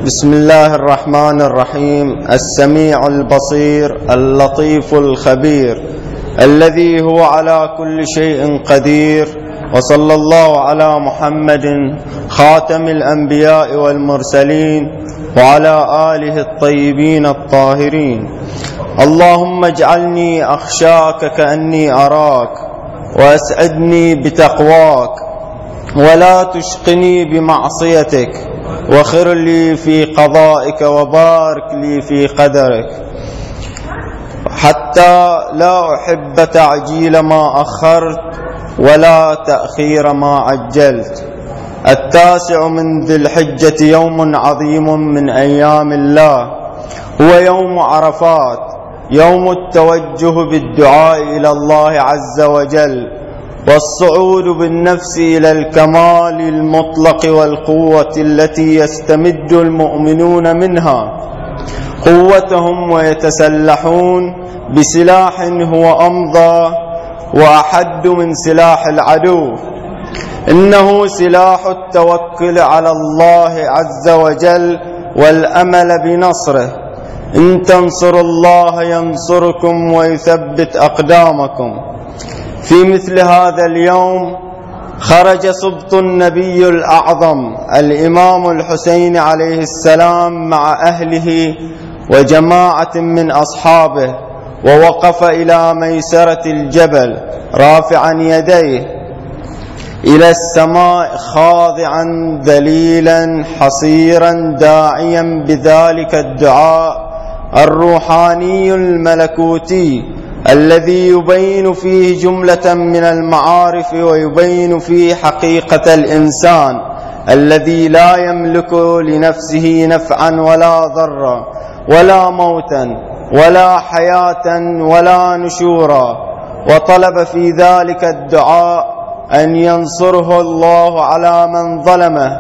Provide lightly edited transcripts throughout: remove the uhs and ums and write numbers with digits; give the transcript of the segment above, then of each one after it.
بسم الله الرحمن الرحيم. السميع البصير اللطيف الخبير الذي هو على كل شيء قدير، وصلى الله على محمد خاتم الأنبياء والمرسلين وعلى آله الطيبين الطاهرين. اللهم اجعلني أخشاك كأني أراك، وأسعدني بتقواك، ولا تشقني بمعصيتك، وخر لي في قضائك، وبارك لي في قدرك، حتى لا أحب تعجيل ما أخرت ولا تأخير ما عجلت. 9 من ذي الحجة يوم عظيم من أيام الله، هو يوم عرفات، يوم التوجه بالدعاء إلى الله عز وجل، والصعود بالنفس إلى الكمال المطلق والقوة التي يستمد المؤمنون منها قوتهم، ويتسلحون بسلاح هو أمضى وأحد من سلاح العدو، إنه سلاح التوكل على الله عز وجل والأمل بنصره. إن تنصروا الله ينصركم ويثبت أقدامكم. في مثل هذا اليوم خرج سبط النبي الأعظم الإمام الحسين عليه السلام مع أهله وجماعة من أصحابه، ووقف إلى ميسرة الجبل رافعا يديه إلى السماء خاضعا ذليلا حصيرا، داعيا بذلك الدعاء الروحاني الملكوتي الذي يبين فيه جملة من المعارف، ويبين فيه حقيقة الإنسان الذي لا يملك لنفسه نفعا ولا ضرا ولا موتا ولا حياة ولا نشورا. وطلب في ذلك الدعاء أن ينصره الله على من ظلمه،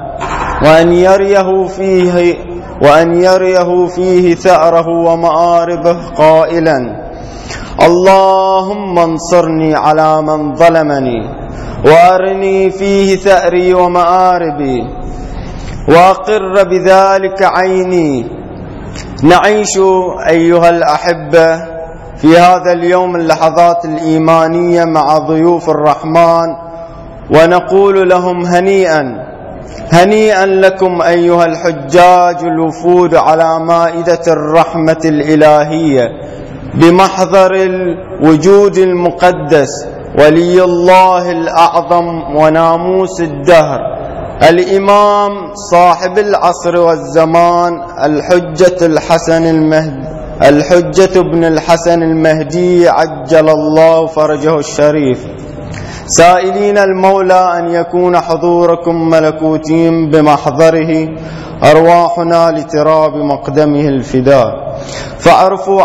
وأن يريه فيه ثأره ومآربه، قائلا: اللهم انصرني على من ظلمني، وأرني فيه ثأري ومآربي، وأقر بذلك عيني. نعيش أيها الأحبة في هذا اليوم اللحظات الإيمانية مع ضيوف الرحمن، ونقول لهم هنيئا لكم أيها الحجاج الوفود على مائدة الرحمة الإلهية، بمحضر الوجود المقدس، ولي الله الأعظم وناموس الدهر، الإمام صاحب العصر والزمان، الحجة ابن الحسن المهدي عجل الله فرجه الشريف، سائلين المولى أن يكون حضوركم ملكوتين بمحضره، أرواحنا لتراب مقدمه الفداء. فاعرفوا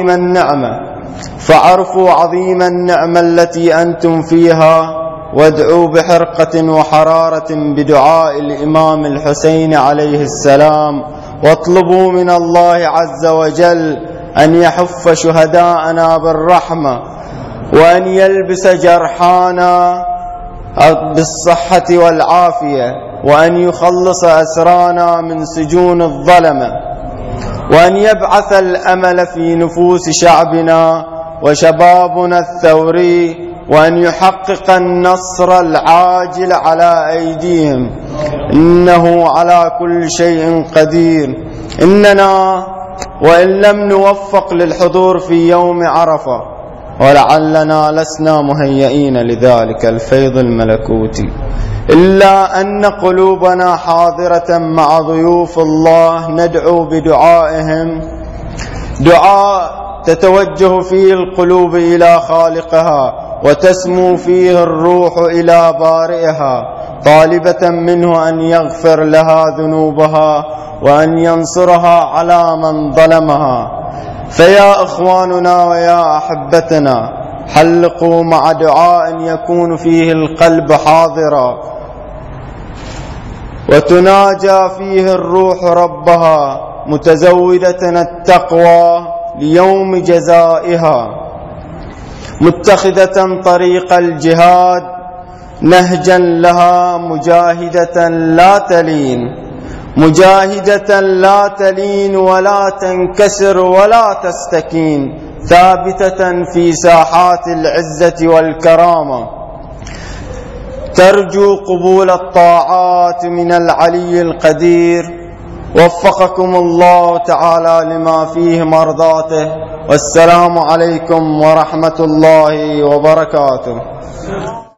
عظيم النعمة التي أنتم فيها، وادعوا بحرقة وحرارة بدعاء الإمام الحسين عليه السلام، واطلبوا من الله عز وجل أن يحف شهداءنا بالرحمة، وأن يلبس جرحانا بالصحة والعافية، وأن يخلص أسرانا من سجون الظلمة، وأن يبعث الأمل في نفوس شعبنا وشبابنا الثوري، وأن يحقق النصر العاجل على أيديهم، إنه على كل شيء قدير. إننا وإن لم نوفق للحضور في يوم عرفة، ولعلنا لسنا مهيئين لذلك الفيض الملكوتي، إلا أن قلوبنا حاضرة مع ضيوف الله، ندعو بدعائهم، دعاء تتوجه فيه القلوب إلى خالقها، وتسمو فيه الروح إلى بارئها، طالبة منه أن يغفر لها ذنوبها، وأن ينصرها على من ظلمها. فيا إخواننا ويا أحبتنا، حلقوا مع دعاء يكون فيه القلب حاضرا، وتناجى فيه الروح ربها، متزودة التقوى ليوم جزائها، متخذة طريق الجهاد نهجا لها، مجاهدة لا تلين، مجاهدة لا تلين ولا تنكسر ولا تستكين، ثابتة في ساحات العزة والكرامة، ترجو قبول الطاعات من العلي القدير. وفقكم الله تعالى لما فيه مرضاته، والسلام عليكم ورحمة الله وبركاته.